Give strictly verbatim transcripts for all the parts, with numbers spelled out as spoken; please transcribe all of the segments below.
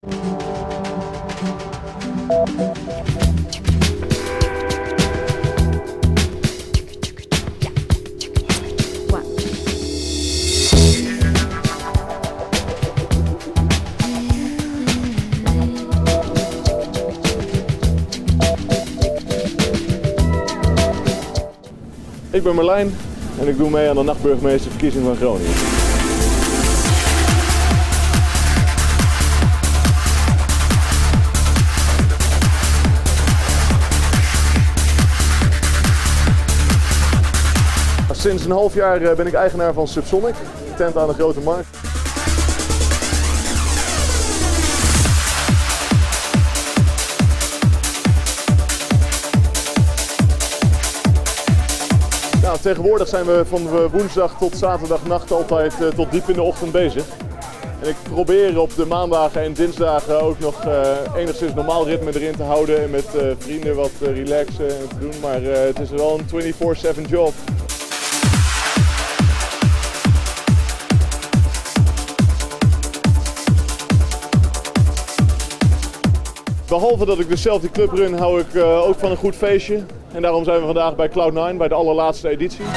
Ik ben Marlijn en ik doe mee aan de nachtburgemeesterverkiezing van Groningen. Sinds een half jaar ben ik eigenaar van Subsonic, tent aan de Grote Markt. Nou, tegenwoordig zijn we van woensdag tot zaterdagnacht altijd uh, tot diep in de ochtend bezig. En ik probeer op de maandagen en dinsdagen ook nog uh, enigszins normaal ritme erin te houden en met uh, vrienden wat uh, relaxen en te doen. Maar uh, het is wel een vierentwintig zeven job. Behalve dat ik dus zelf die club run, hou ik uh, ook van een goed feestje. En daarom zijn we vandaag bij Cloud nine, bij de allerlaatste editie.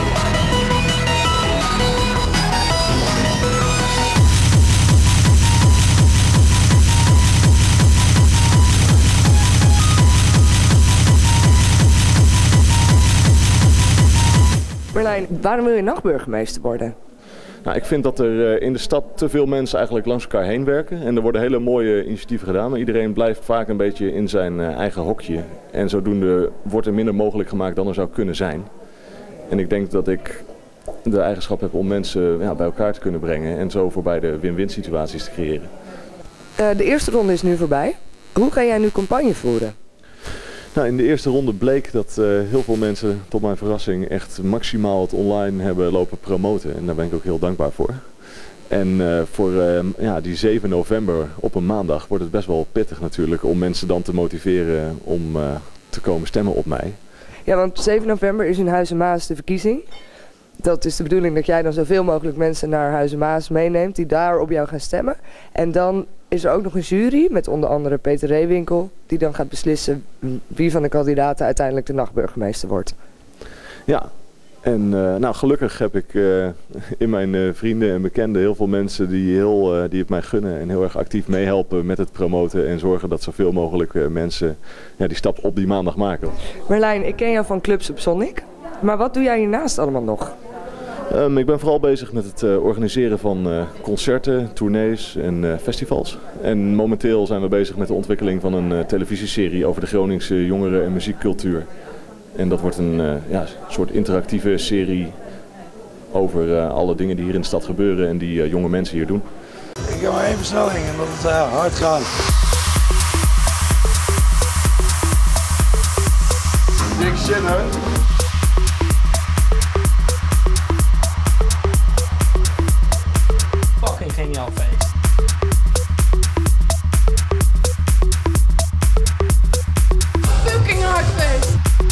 Marlijn, waarom wil je nachtburgemeester worden? Nou, ik vind dat er in de stad te veel mensen eigenlijk langs elkaar heen werken. En er worden hele mooie initiatieven gedaan. Maar iedereen blijft vaak een beetje in zijn eigen hokje. En zodoende wordt er minder mogelijk gemaakt dan er zou kunnen zijn. En ik denk dat ik de eigenschap heb om mensen ja, bij elkaar te kunnen brengen. En zo voorbij de win-win situaties te creëren. Uh, de eerste ronde is nu voorbij. Hoe ga jij nu campagne voeren? Nou, in de eerste ronde bleek dat uh, heel veel mensen, tot mijn verrassing, echt maximaal het online hebben lopen promoten. En daar ben ik ook heel dankbaar voor. En uh, voor uh, ja, die zeven november op een maandag wordt het best wel pittig natuurlijk om mensen dan te motiveren om uh, te komen stemmen op mij. Ja, want zeven november is in Huizen Maas de verkiezing. Dat is de bedoeling dat jij dan zoveel mogelijk mensen naar Huizen Maas meeneemt die daar op jou gaan stemmen. En dan is er ook nog een jury met onder andere Peter Reewinkel die dan gaat beslissen wie van de kandidaten uiteindelijk de nachtburgemeester wordt. Ja, en uh, nou, gelukkig heb ik uh, in mijn uh, vrienden en bekenden heel veel mensen die, heel, uh, die het mij gunnen en heel erg actief meehelpen met het promoten en zorgen dat zoveel mogelijk uh, mensen ja, die stap op die maandag maken. Marlijn, ik ken jou van Club Subsonic, maar wat doe jij hiernaast allemaal nog? Um, ik ben vooral bezig met het uh, organiseren van uh, concerten, tournees en uh, festivals. En momenteel zijn we bezig met de ontwikkeling van een uh, televisieserie over de Groningse jongeren- en muziekcultuur. En dat wordt een uh, ja, soort interactieve serie over uh, alle dingen die hier in de stad gebeuren en die uh, jonge mensen hier doen. Ik ga maar één versnelling en dat het uh, hard gaat. Dik shit, hè? Fucking geniaal feest. Fucking hard feest.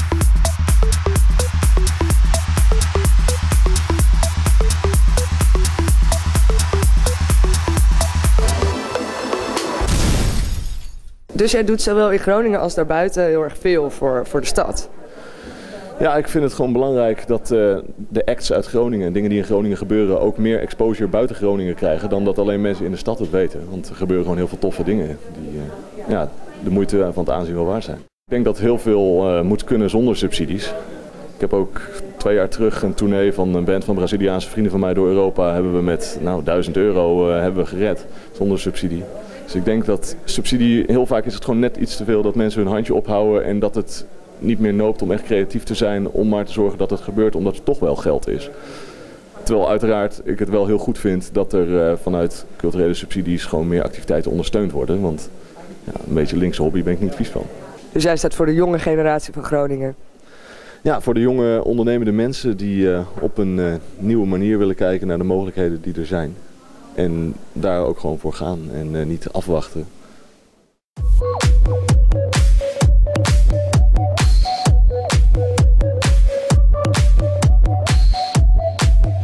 Dus jij doet zowel in Groningen als daarbuiten heel erg veel voor, voor de stad? Ja, ik vind het gewoon belangrijk dat uh, de acts uit Groningen, dingen die in Groningen gebeuren, ook meer exposure buiten Groningen krijgen dan dat alleen mensen in de stad het weten. Want er gebeuren gewoon heel veel toffe dingen die uh, ja, de moeite van het aanzien wel waard zijn. Ik denk dat heel veel uh, moet kunnen zonder subsidies. Ik heb ook twee jaar terug een tournee van een band van Braziliaanse vrienden van mij door Europa hebben we met nou, duizend euro uh, hebben we gered zonder subsidie. Dus ik denk dat subsidie, heel vaak is het gewoon net iets te veel dat mensen hun handje ophouden en dat het niet meer noopt om echt creatief te zijn om maar te zorgen dat het gebeurt omdat er toch wel geld is. Terwijl uiteraard ik het wel heel goed vind dat er uh, vanuit culturele subsidies gewoon meer activiteiten ondersteund worden. Want ja, een beetje linkse hobby ben ik niet vies van. Dus jij staat voor de jonge generatie van Groningen? Ja, voor de jonge ondernemende mensen die uh, op een uh, nieuwe manier willen kijken naar de mogelijkheden die er zijn. En daar ook gewoon voor gaan en uh, niet afwachten.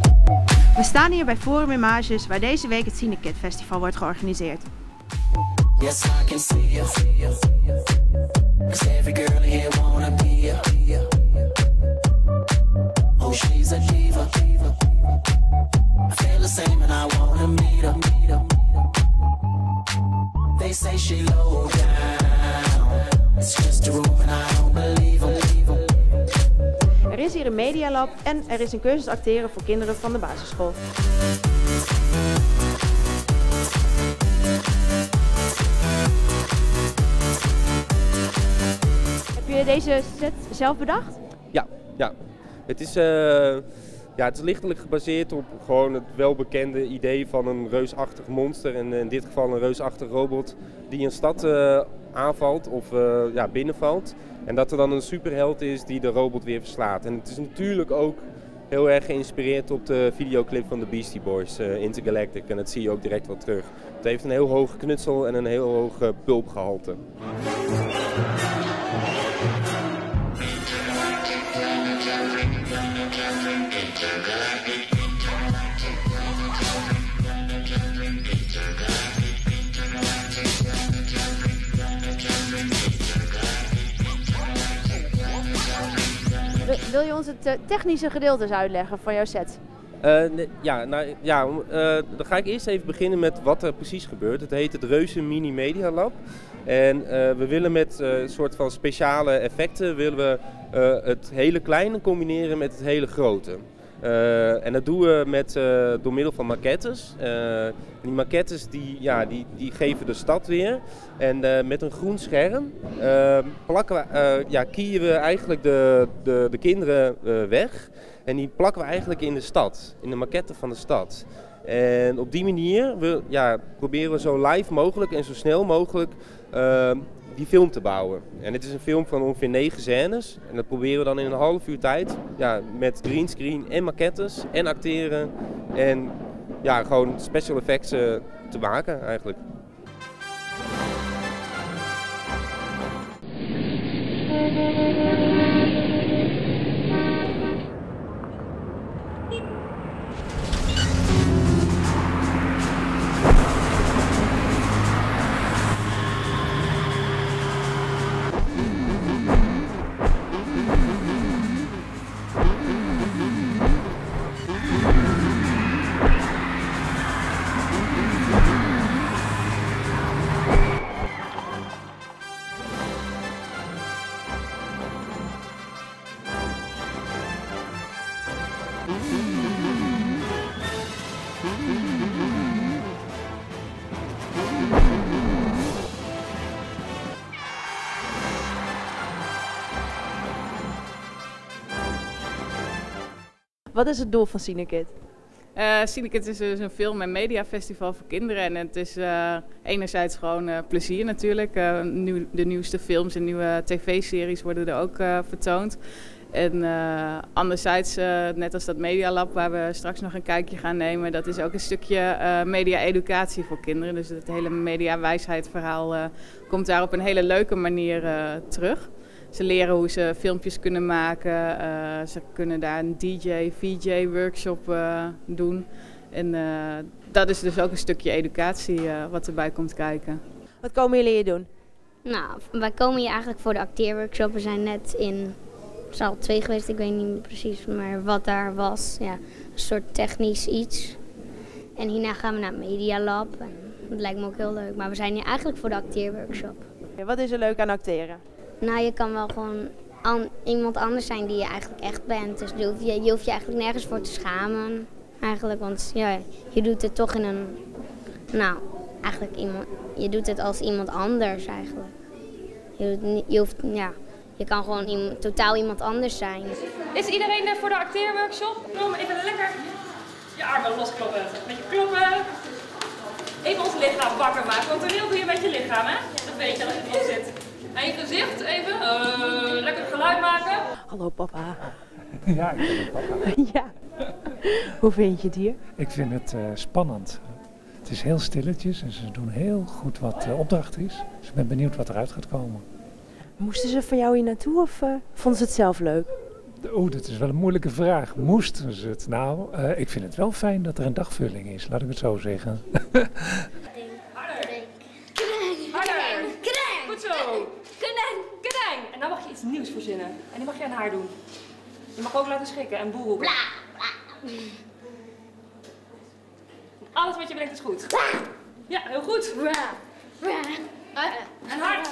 We staan hier bij Forum Images waar deze week het Cinekit Festival wordt georganiseerd. Yes, I can see you. Cause every girl here wanna be you. Oh, she's a diva. I feel the same and I wanna meet her. They say she low down. It's just a room and I don't believe them. Er is hier een medialab en er is een cursus acteren voor kinderen van de basisschool. Heb je deze set zelf bedacht? Ja, ja. Het is, uh, ja, het is lichtelijk gebaseerd op gewoon het welbekende idee van een reusachtig monster. En in dit geval een reusachtig robot die een stad uh, aanvalt of uh, ja, binnenvalt. En dat er dan een superheld is die de robot weer verslaat. En het is natuurlijk ook heel erg geïnspireerd op de videoclip van de Beastie Boys, uh, Intergalactic. En dat zie je ook direct wel terug. Het heeft een heel hoog knutsel en een heel hoog uh, pulpgehalte. Wil je ons het technische gedeelte eens uitleggen van jouw set? Uh, nee, ja, nou, ja uh, dan ga ik eerst even beginnen met wat er precies gebeurt. Het heet het Reuze Mini Media Lab. En uh, we willen met een uh, soort van speciale effecten willen we, uh, het hele kleine combineren met het hele grote. Uh, en dat doen we met, uh, door middel van maquettes. Uh, die maquettes die, ja, die, die geven de stad weer. En uh, met een groen scherm uh, plakken we, uh, ja, kiezen we eigenlijk de, de, de kinderen uh, weg. En die plakken we eigenlijk in de stad, in de maquette van de stad. En op die manier we, ja, proberen we zo live mogelijk en zo snel mogelijk uh, die film te bouwen. En het is een film van ongeveer negen scènes. En dat proberen we dan in een half uur tijd ja, met greenscreen en maquettes en acteren. En ja, gewoon special effects uh, te maken eigenlijk. Wat is het doel van Cinekid? Uh, Cinekid is dus een film- en mediafestival voor kinderen. En het is uh, enerzijds gewoon uh, plezier natuurlijk. Uh, nieuw, de nieuwste films en nieuwe tv-series worden er ook uh, vertoond. En uh, anderzijds, uh, net als dat Medialab waar we straks nog een kijkje gaan nemen, dat is ook een stukje uh, media-educatie voor kinderen. Dus het hele media-wijsheid-verhaal uh, komt daar op een hele leuke manier uh, terug. Ze leren hoe ze filmpjes kunnen maken, uh, ze kunnen daar een D J, V J-workshop uh, doen. En uh, dat is dus ook een stukje educatie uh, wat erbij komt kijken. Wat komen jullie hier doen? Nou, wij komen hier eigenlijk voor de acteerworkshop. We zijn net in zaal twee geweest, ik weet niet meer precies, maar wat daar was. Ja, een soort technisch iets. En hierna gaan we naar het Media Lab. En dat lijkt me ook heel leuk, maar we zijn hier eigenlijk voor de acteerworkshop. Ja, wat is er leuk aan acteren? Nou, je kan wel gewoon an iemand anders zijn die je eigenlijk echt bent. Dus je hoeft je, je hoeft je eigenlijk nergens voor te schamen. Eigenlijk, want ja, je doet het toch in een... Nou, eigenlijk iemand... Je doet het als iemand anders eigenlijk. Je, doet, je, hoeft, ja, je kan gewoon iemand, totaal iemand anders zijn. Is iedereen er voor de acteerworkshop? Kom even lekker je armen loskloppen. Met je kloppen. Even ons lichaam wakker maken. Want toneel doe je met je lichaam, hè? Dat weet je als je erop zit. En je gezicht even, uh, lekker geluid maken. Hallo papa. Ja, ik ben een papa. Ja. Hoe vind je het hier? Ik vind het uh, spannend. Het is heel stilletjes en ze doen heel goed wat de uh, opdracht is. Dus ik ben benieuwd wat eruit gaat komen. Moesten ze van jou hier naartoe of uh, vonden ze het zelf leuk? Oeh, dat is wel een moeilijke vraag. Moesten ze het? Nou, uh, ik vind het wel fijn dat er een dagvulling is, laat ik het zo zeggen. Harder. Goed zo. Kedeng, kedeng. En dan mag je iets nieuws verzinnen. En die mag je aan haar doen. Je mag ook laten schrikken en boel roepen. Alles wat je bedenkt is goed. Ja, heel goed. En hard.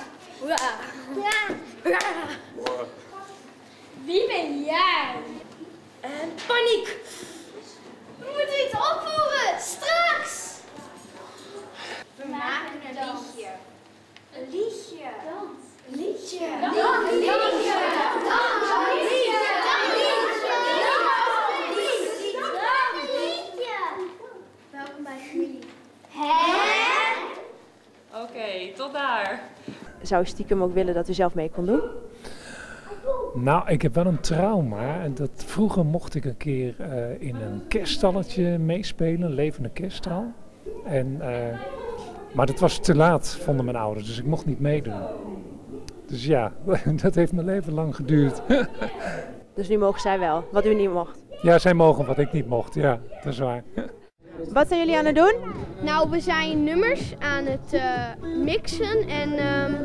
Wie ben jij? En paniek. We moeten iets opvoeren, straks! We maken een liedje. Een liedje. Dans. Een liedje. Dans. Een liedje. Dans. Een liedje. Dans. Een liedje. Welkom bij jullie. Hè? Oké, tot daar. Zou je stiekem ook willen dat u zelf mee kon doen? Nou, ik heb wel een trauma. En dat, vroeger mocht ik een keer uh, in een kerststalletje meespelen, een levende kerststal. En, uh, maar dat was te laat, vonden mijn ouders, dus ik mocht niet meedoen. Dus ja, dat heeft mijn leven lang geduurd. Dus nu mogen zij wel, wat u niet mocht? Ja, zij mogen wat ik niet mocht, ja, dat is waar. Wat zijn jullie aan het doen? Nou, we zijn nummers aan het uh, mixen en um,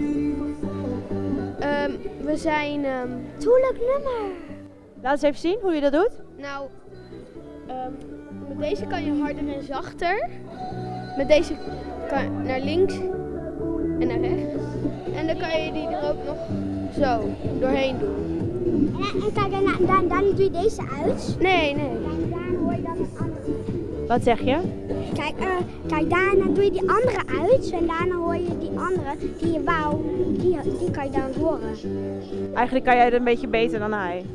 um, we zijn... Um, Tuurlijk nummer! Laat eens even zien hoe je dat doet. Nou, um, met deze kan je harder en zachter. Met deze kan je naar links en naar rechts. En dan kan je die er ook nog zo doorheen doen. En, en kijk, dan, dan, dan doe je deze uit. Nee, nee. En daar hoor je dan een andere. Wat zeg je? Kijk, uh, kijk, daarna doe je die andere uit en daarna hoor je die andere die je wou, die, die kan je dan horen. Eigenlijk kan jij het een beetje beter dan hij.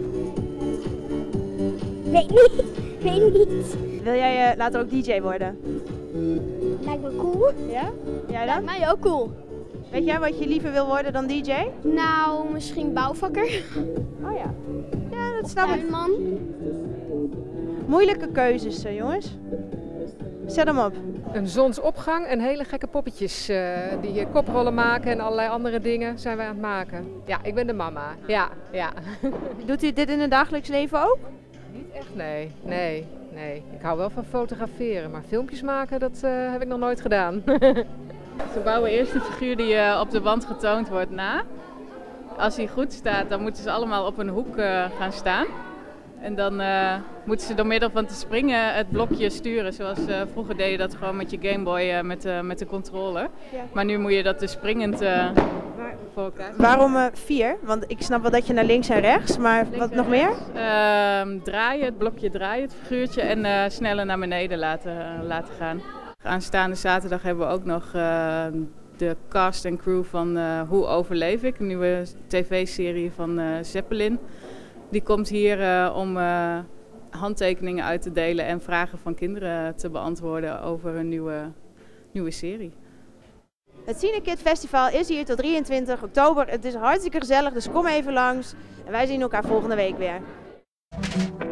Weet niet, weet niet. Wil jij uh, later ook D J worden? Lijkt me cool. Ja? Jij dan? Lijkt mij ook cool. Weet jij wat je liever wil worden dan D J? Nou, misschien bouwvakker. Oh ja. Ja, dat snap ik. Tuinman. Moeilijke keuzes, uh, jongens. Zet hem op. Een zonsopgang en hele gekke poppetjes uh, die koprollen maken en allerlei andere dingen zijn wij aan het maken. Ja, ik ben de mama. Ja, ja. Doet u dit in het dagelijks leven ook? Niet echt, nee. Nee, nee. Ik hou wel van fotograferen, maar filmpjes maken, dat uh, heb ik nog nooit gedaan. Ze bouwen eerst de figuur die uh, op de wand getoond wordt na. Als hij goed staat, dan moeten ze allemaal op een hoek uh, gaan staan. En dan uh, moeten ze door middel van te springen het blokje sturen. Zoals uh, vroeger deed je dat gewoon met je Gameboy uh, met, uh, met de controller. Ja. Maar nu moet je dat dus springend uh, voor elkaar. Waarom uh, vier? Want ik snap wel dat je naar links en rechts, maar links wat nog meer? Uh, draaien, het blokje draaien, het figuurtje en uh, sneller naar beneden laten, uh, laten gaan. Aanstaande zaterdag hebben we ook nog uh, de cast en crew van uh, Hoe overleef ik? Een nieuwe tv-serie van uh, Zeppelin. Die komt hier uh, om uh, handtekeningen uit te delen en vragen van kinderen te beantwoorden over een nieuwe, nieuwe serie. Het Cinekid Festival is hier tot drieëntwintig oktober. Het is hartstikke gezellig, dus kom even langs. En wij zien elkaar volgende week weer.